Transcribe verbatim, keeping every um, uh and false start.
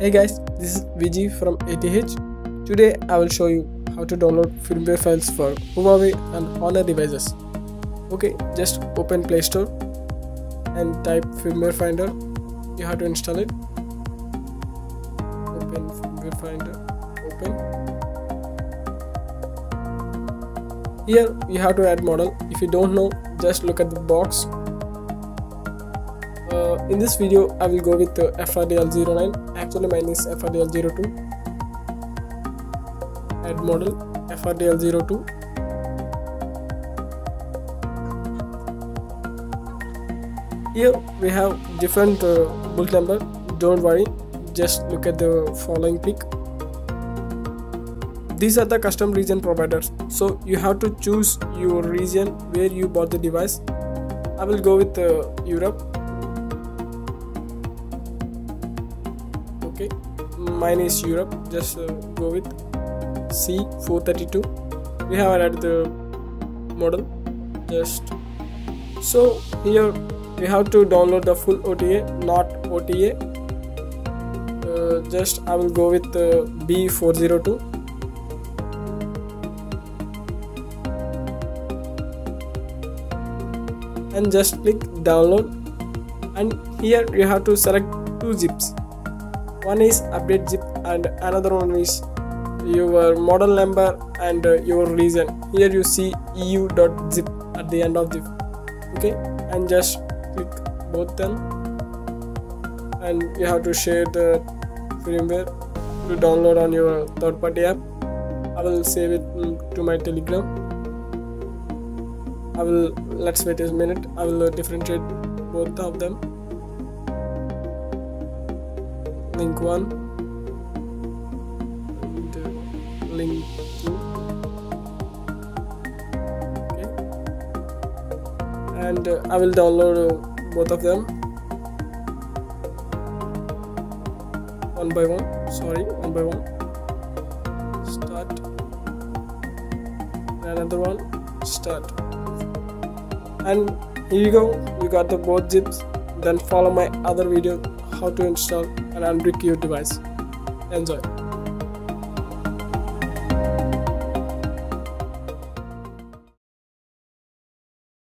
Hey guys, this is V G from A T H. Today I will show you how to download firmware files for Huawei and Honor devices. Okay, just open Play Store and type Firmware Finder. You have to install it. Open Firmware Finder. Open. Here you have to add model. If you don't know, just look at the box. Uh, in this video, I will go with uh, F R D L zero nine. Actually, mine is F R D L zero two. Add model F R D L zero two. Here we have different uh, build number. Don't worry, just look at the following pic. These are the custom region providers, so you have to choose your region where you bought the device. I will go with uh, Europe. Okay, mine is Europe. Just uh, go with C four thirty-two. We have added the model. Just so here we have to download the full O T A, not O T A. Uh, just I will go with uh, B four oh two. And just click download, and here you have to select two zips. One is update zip and another one is your model number and uh, your region. Here you see E U dot zip at the end of zip. Okay, and just click both them, and you have to share the firmware to download on your third party app. I will save it to my Telegram. I will let's wait a minute. I will uh, differentiate both of them. Link one and uh, link two. Okay, and uh, I will download uh, both of them one by one. Sorry, one by one. Start. Another one. Start. And here you go, you got the both zips. Then follow my other video how to install and unbrick your device. Enjoy.